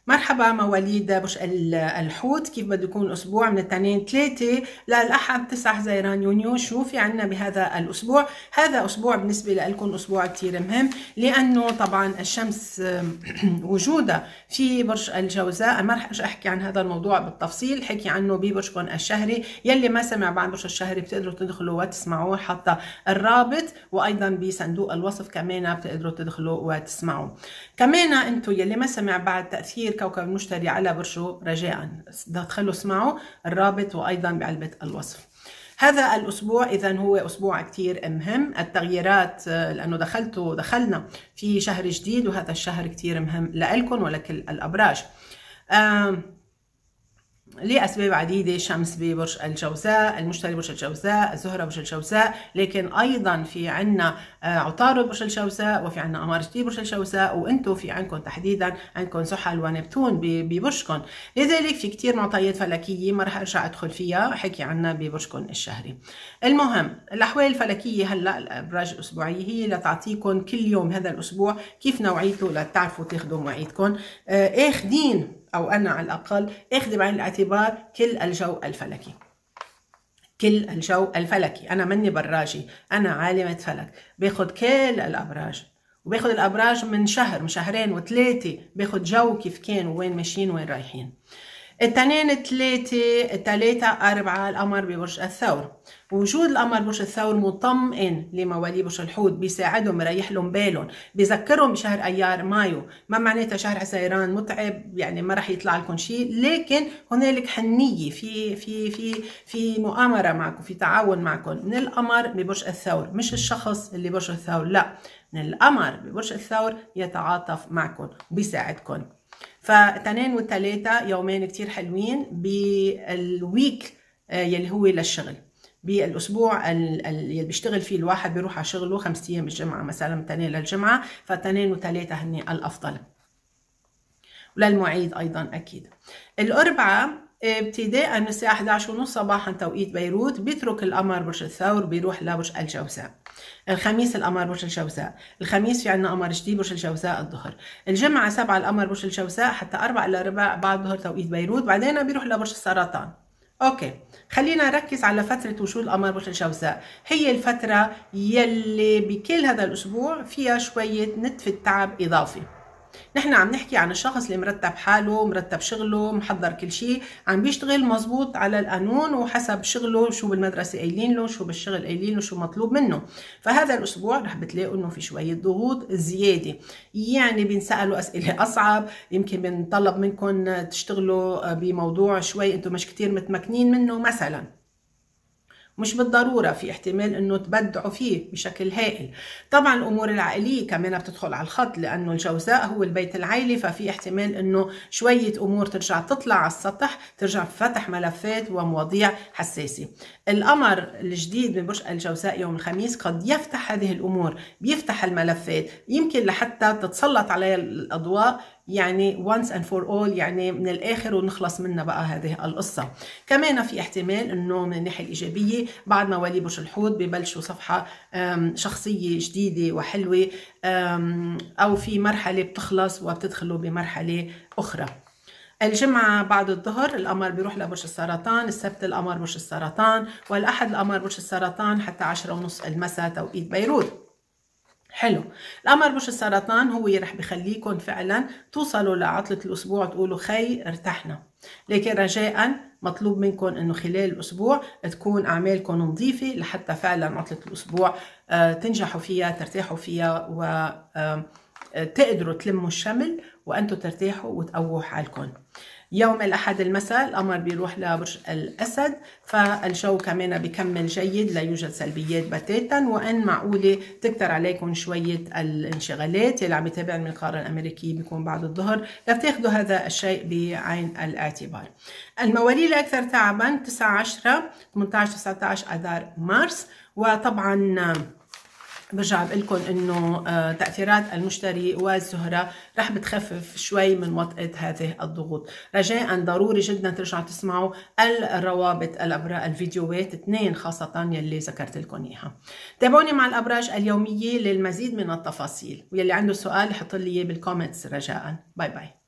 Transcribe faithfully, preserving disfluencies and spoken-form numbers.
مرحبا مواليد برج الحوت، كيف بده يكون الاسبوع من الاثنين ثلاثة للاحد تسعة حزيران يونيو؟ شو في عنا بهذا الاسبوع؟ هذا اسبوع بالنسبه لكم اسبوع كثير مهم، لانه طبعا الشمس وجودها في برج الجوزاء. ما رح اجي احكي عن هذا الموضوع بالتفصيل، حكي عنه ببرجكم الشهري. يلي ما سمع بعد برج الشهري بتقدروا تدخلوا وتسمعوه، حتى الرابط وايضا بصندوق الوصف كمان بتقدروا تدخلوا وتسمعوا. كمان انتم يلي ما سمع بعد تاثير كوكب المشتري على برجه، رجاء دخلوا اسمعوا الرابط وايضا بعلبه الوصف. هذا الاسبوع اذا هو اسبوع كثير مهم، التغييرات لانه دخلتوا دخلنا في شهر جديد، وهذا الشهر كثير مهم لكم ولكل الابراج. آه لأسباب عديدة. شمس ببرج الجوزاء، المشتري برج الجوزاء، الزهرة برج الجوزاء، لكن أيضا في عنا عطارد برج الجوزاء، وفي عنا قمر جديد برج الجوزاء، وأنتم في عندكم تحديدا عندكم زحل ونبتون ببرجكم. لذلك في كثير معطيات فلكية ما رح أرجع أدخل فيها، حكي عنها ببرجكم الشهري. المهم الأحوال الفلكية هلا الأبراج الأسبوعية هي لتعطيكم كل يوم هذا الأسبوع كيف نوعيته لتعرفوا تاخذوا مواعيدكم. آخذين أو أنا على الأقل أخذ بعين الاعتبار كل الجو الفلكي، كل الجو الفلكي. أنا مني براجي، أنا عالمة فلك، باخذ كل الأبراج، وباخذ الأبراج من شهر من شهرين وثلاثة، باخذ جو كيف كان وين ماشيين وين رايحين. اثنين ثلاثة ثلاثة أربعة القمر ببرج الثور. وجود القمر برج الثور مطمئن لمواليد برج الحوت، بيساعدهم مريح لهم بالهم، بذكرهم بشهر ايار مايو. ما معناتها شهر حزيران متعب يعني ما رح يطلع لكم شيء، لكن هنالك حنيه في في في في مؤامره معكم، في تعاون معكم من القمر ببرج الثور، مش الشخص اللي برج الثور، لا، من القمر ببرج الثور يتعاطف معكم وبيساعدكم. فاثنين وثلاثة يومين كتير حلوين بالويك يلي هو للشغل. بالاسبوع اللي بيشتغل فيه الواحد بيروح على شغله خمس ايام بالجمعه مثلا، اثنين للجمعه، فاثنين وثلاثه هني الافضل، وللمواعيد ايضا اكيد. الاربعاء ابتداء من الساعه احد عشر وثلاثين صباحا توقيت بيروت بيترك القمر برج الثور بيروح لبرج الجوزاء. الخميس القمر برج الجوزاء، الخميس في عندنا قمر جديد برج الجوزاء الظهر. الجمعه سبعة القمر برج الجوزاء حتى أربعة الا ربع بعد الظهر توقيت بيروت، بعدين بيروح لبرج السرطان. اوكي، خلينا نركز على فترة وجود القمر برج الجوزاء، هي الفترة يلي بكل هذا الأسبوع فيها شوية نتفة تعب إضافي. نحن عم نحكي عن الشخص اللي مرتب حاله، مرتب شغله، محضر كل شيء، عم بيشتغل مزبوط على القانون وحسب شغله، شو بالمدرسة قايلين له، شو بالشغل قايلين له، شو مطلوب منه. فهذا الأسبوع رح بتلاقوا إنه في شوية ضغوط زيادة، يعني بينسألوا أسئلة أصعب، يمكن بنطلب منكم تشتغلوا بموضوع شوي أنتم مش كتير متمكنين منه مثلا. مش بالضرورة، في احتمال انه تبدعوا فيه بشكل هائل. طبعا الامور العائلية كمان بتدخل على الخط، لانه الجوزاء هو البيت العائلي، ففي احتمال انه شوية امور ترجع تطلع على السطح، ترجع فتح ملفات ومواضيع حساسة. القمر الجديد من برج الجوزاء يوم الخميس قد يفتح هذه الامور، بيفتح الملفات، يمكن لحتى تتسلط عليها الاضواء، يعني once and for all، يعني من الاخر ونخلص منها بقى هذه القصه. كمان في احتمال انه من الناحيه الايجابيه بعد مواليد برج الحوت ببلشوا صفحه شخصيه جديده وحلوه، او في مرحله بتخلص وبتدخلوا بمرحله اخرى. الجمعة بعد الظهر القمر بيروح لبرج السرطان، السبت القمر برج السرطان، والأحد القمر برج السرطان حتى عشرة ونص المساء توقيت بيروت. حلو، القمر برج السرطان هو رح بخليكم فعلا توصلوا لعطلة الأسبوع تقولوا خي ارتحنا، لكن رجاء مطلوب منكم انه خلال الأسبوع تكون أعمالكم نظيفة لحتى فعلا عطلة الأسبوع تنجحوا فيها، ترتاحوا فيها، وتقدروا تلموا الشمل وأنتم ترتاحوا وتقووا حالكم. يوم الأحد المساء القمر بيروح لبرج الأسد، فالجو كمان بيكمل جيد، لا يوجد سلبيات بتاتا، وإن معقولة تكتر عليكم شوية الانشغالات. اللي عم يتابع المنقار الأمريكي بيكون بعد الظهر لتاخذوا هذا الشيء بعين الاعتبار. المواليد الأكثر تعبا تسعة عشرة ثمانية عشر تسعة عشر أذار مارس، وطبعا برجع بقول لكم انه تاثيرات المشتري والزهره رح بتخفف شوي من وطئه هذه الضغوط. رجاء ضروري جدا ترجعوا تسمعوا الروابط الابراج الفيديوهات اثنين خاصه يلي ذكرت لكم اياها. تابعوني مع الابراج اليوميه للمزيد من التفاصيل، ويلي عنده سؤال يحط لي اياه بالكومنتس رجاء. باي باي.